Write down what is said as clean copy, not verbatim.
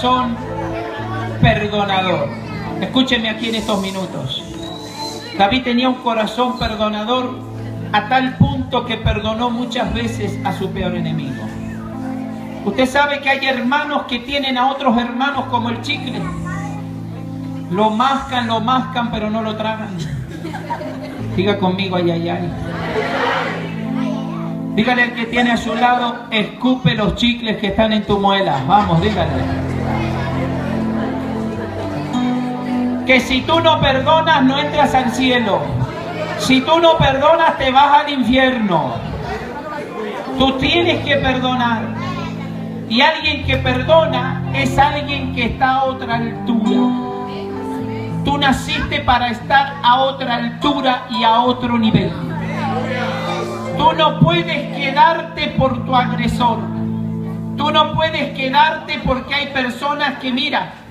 corazón perdonador. Escúchenme aquí en estos minutos. David tenía un corazón perdonador a tal punto que perdonó muchas veces a su peor enemigo. Usted sabe que hay hermanos que tienen a otros hermanos como el chicle. Lo mascan, pero no lo tragan. Diga conmigo, ay, ay, ay. Dígale al que tiene a su lado, escupe los chicles que están en tu muela. Vamos, dígale. Que si tú no perdonas, no entras al cielo. Si tú no perdonas, te vas al infierno. Tú tienes que perdonar. Y alguien que perdona es alguien que está a otra altura. Tú naciste para estar a otra altura y a otro nivel. Tú no puedes quedarte por tu agresor. Tú no puedes quedarte porque hay personas que, mira,